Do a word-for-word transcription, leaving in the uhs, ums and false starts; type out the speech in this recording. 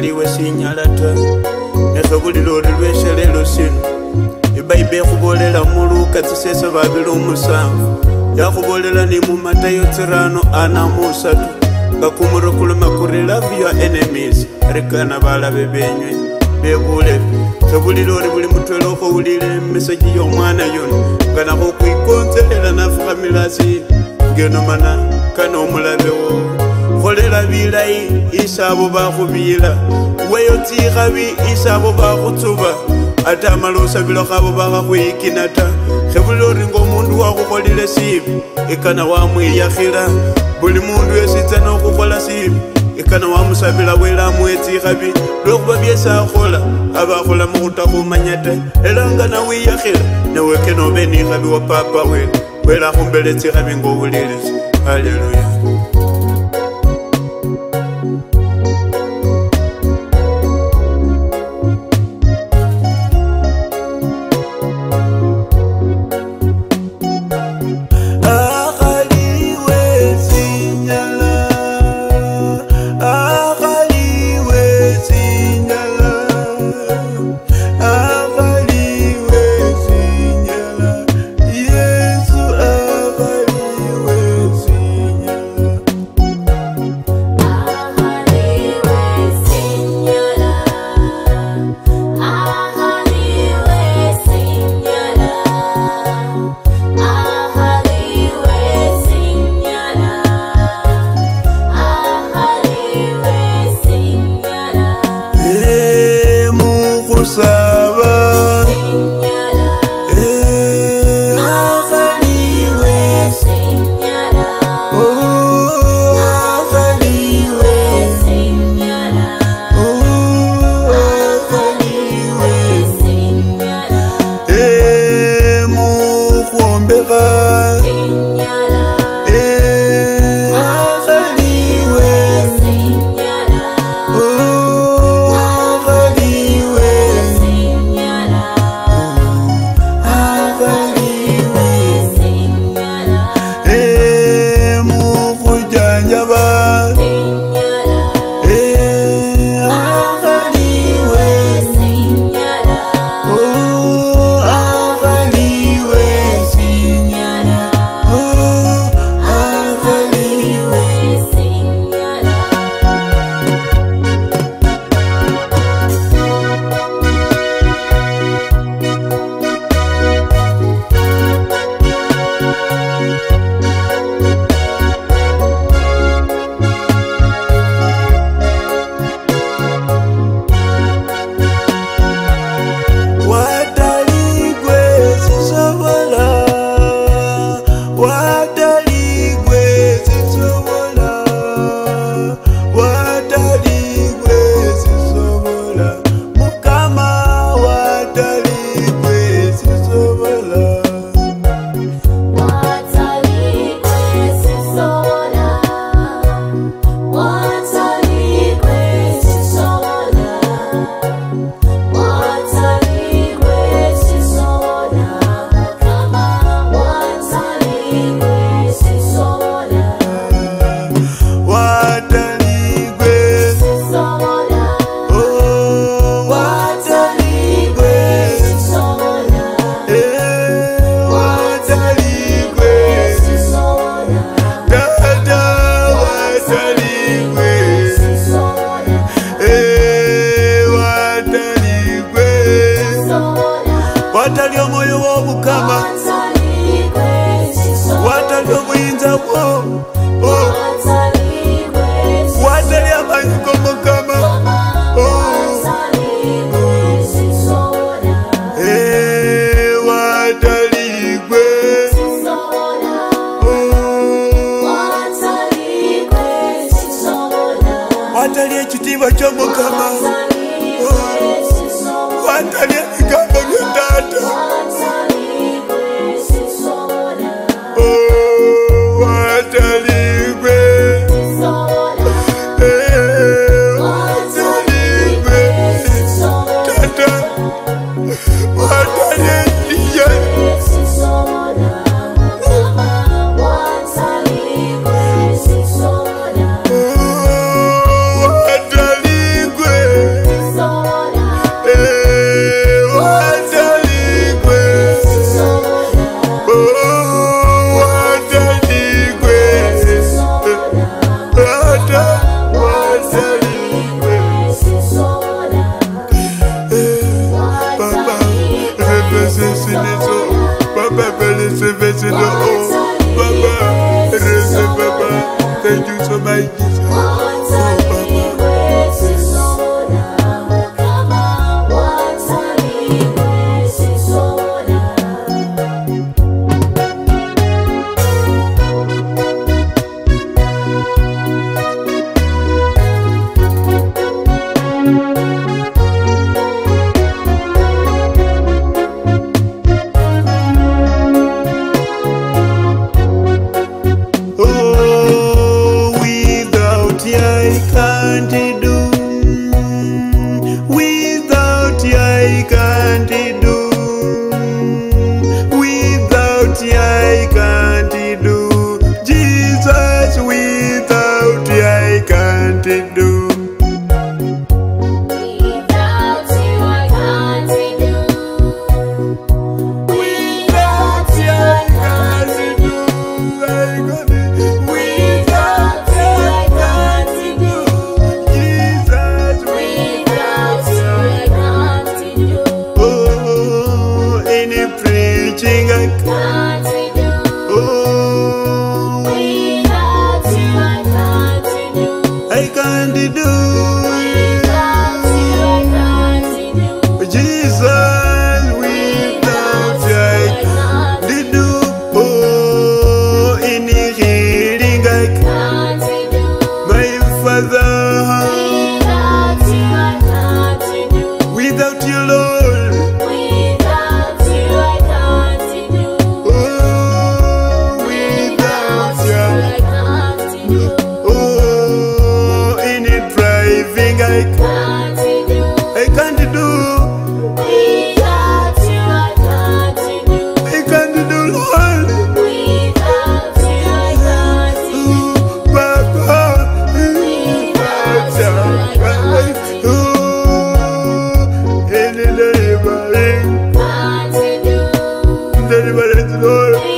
wataliwe sinyalata nekhabulila oli lweshelelo sino ibaiba ekhubolela mu Luka tsisese babili omusanvu yakhubolela ni mu Matayo tsirano ana musatu nga kumuro kuluma kuri love your enemies rekana balabe benywe bebule khabulila oli buli mutwela okhowulile emeseji y'omwana yono nga nakho kwikonselela nafukhamilasi ngeno mana kana omulabewo kholela bilayi isabo bakhubila weyo tsikhabi isabo bakhutsuba ata amalosa bilokhabo bakhakhwiyikina ta khebulila oringa omundu wakhukholile sibi ikana wamwiyakhila buli mundu esitsa nokhukhola sibi ikana wamusabila wela amwetsikhabi lwekhuba byesi akhola abakhola mukhuta-khumanya ta ela nga nawiyakhila naweke nobe nikhabi wa papa wela wela akhumbele tsikhabi ng'obulilisi. Haleluya. Watali omoyo w'obukama, watali obuyinza bwo, watali amanyi g'omukama. Watali gwe, watali ekitiibwa ky'omukama, watali ebigambo bya taata. Watali gwe, watali gwe, taata, watali endiye. Watali gwe, my Jesus. Oh, Deliver it, Lord.